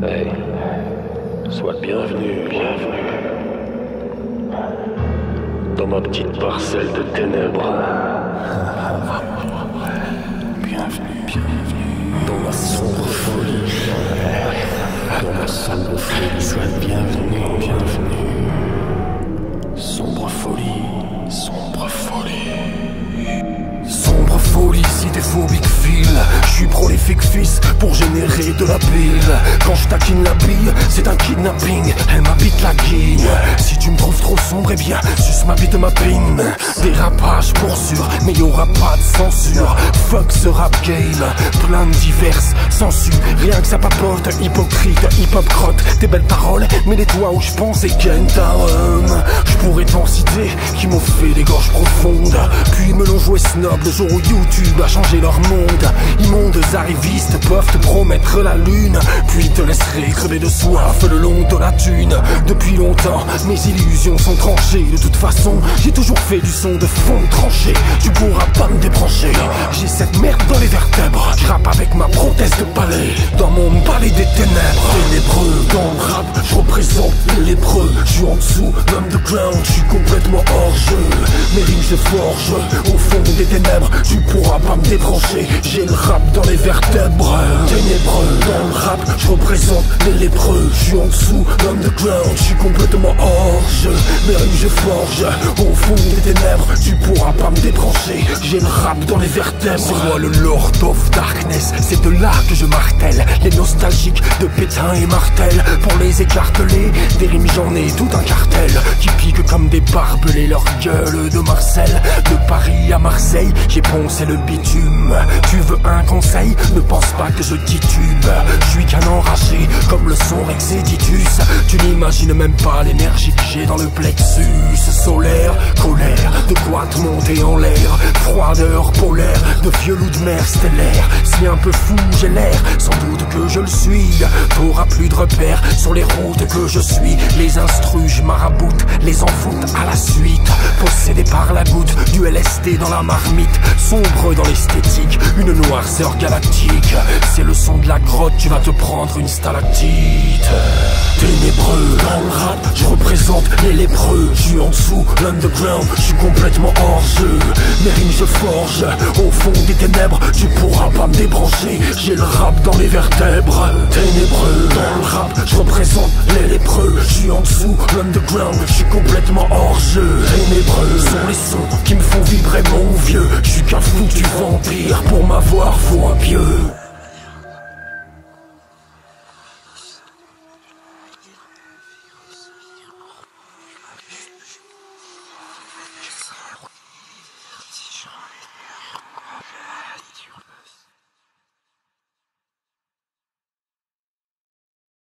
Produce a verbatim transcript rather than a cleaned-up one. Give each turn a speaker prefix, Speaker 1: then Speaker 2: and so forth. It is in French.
Speaker 1: Hey, sois le bienvenu, bienvenue dans ma petite parcelle de ténèbres.
Speaker 2: Bienvenue, bienvenue dans ma sombre folie. Dans ma sombre folie, sois le bienvenu, bienvenue. Sombre folie, sombre folie. Sombre folie, si t'es phobique file. J'suis prolifique fils pour générer de la pile. Quand je taquine la bille, c'est un kidnapping. Elle m'habite la guigne. Si tu me trouves trop sombre, eh bien, suce ma bite ma pine. Dérapage pour sûr, mais y'aura pas de censure. Fuck ce rap game, plein de diverses censures. Rien que ça papote, hypocrite, hip-hop crotte. Tes belles paroles, mais les toits où je pense et Kentaro. J'pourrais t'en citer qui m'ont fait des gorges profondes. Puis me l'ont joué snob le jour où YouTube a changé leur monde. Immondes arrivistes peuvent te promettre la lune, puis te laisseraient crever de soif le long de la thune. Depuis longtemps, mes illusions sont tranchées. De toute façon, j'ai toujours fait du son de fond tranché. Tu pourras pas me débrancher. J'ai cette merde dans les vertèbres. Je rappe avec ma prothèse de palais dans mon palais des ténèbres. Ténébreux dans le rap, je représente les lépreux. Je suis en dessous, l'underground, je suis complètement hors jeu. Mes rimes je forge au fond des ténèbres. Tu pourras pas me débrancher. J'ai le rap dans les vertèbres. Ténébreux dans le rap, je représente les lépreux. Je suis en dessous, l'underground, je suis complètement hors jeu. Mes rimes je forge au fond des ténèbres. Tu pourras pas me débrancher. J'ai le rap dans les vertèbres. C'est moi le Lord of Darkness, c'est de là que je martèle. Les nostalgiques de Pétain et Martel. Pour les écarteler, des rimes j'en ai tout un cartel. Qui piquent comme des barbelés leur gueule de Marcel. De Paris à Marseille, j'ai poncé le bitume. Tu veux un conseil? Ne pense pas que je titube. Je suis qu'un enragé comme le son Rexeditus. Tu n'imagines même pas l'énergie que j'ai dans le plexus solaire. Colère, de quoi te monter en l'air. Froideur polaire, de vieux loup de mer stellaire. Si un peu fou j'ai l'air, sans doute que je le suis. T'auras plus de repères sur les routes que je suis. Les instrus, je maraboute, les envoûte à la suite. Possédé par la goutte, du L S D dans la marmite. Sombre dans l'esthétique, une noirceur galactique. C'est le son de la grotte, tu vas te prendre une stalactite. Ténébreux dans le rap, je représente les lépreux. Je suis en dessous, l'underground, je suis complètement hors jeu. Mes rimes je forge au fond des ténèbres. Tu pourras pas me débrancher, j'ai le rap dans les vertèbres. Ténébreux dans le rap, je représente les lépreux. Je suis en dessous, l'underground, je suis complètement hors jeu. Ténébreux sont les sons qui me font vibrer mon vieux. Je suis qu'un foutu vampire, pour m'avoir faut un pieu.